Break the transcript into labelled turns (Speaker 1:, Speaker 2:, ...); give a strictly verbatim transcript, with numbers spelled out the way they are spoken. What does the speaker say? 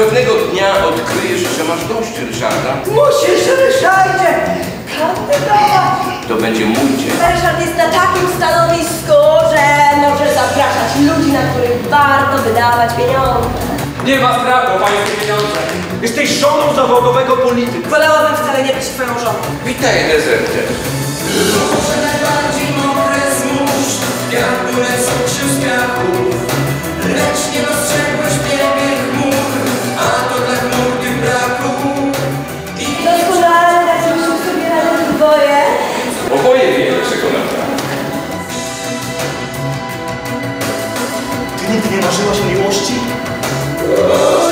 Speaker 1: Pewnego dnia odkryjesz, że masz dość Ryszarda.
Speaker 2: Musisz, Ryszardzie, kandydować.
Speaker 1: To będzie mój dzień.
Speaker 2: Ryszard jest na takim stanowisku, że może zapraszać ludzi, na których warto wydawać pieniądze.
Speaker 3: Nie ma sprawy o pańskie pieniądze. Jesteś żoną zawodowego polityka.
Speaker 2: Wolałabym wcale nie być twoją żoną.
Speaker 1: Witaj, dezerter.
Speaker 4: Może najbardziej mokre z mórz, wiatru lecą się z piachów, lecz nie dostrzegłeś biegłych chmur, a to dla chmur tych braku. I
Speaker 2: Doskonale daliśmy sobie radę dwoje.
Speaker 1: Oboje wiemy, czego nam brak.
Speaker 3: Ty nigdy nie marzyłaś o miłości?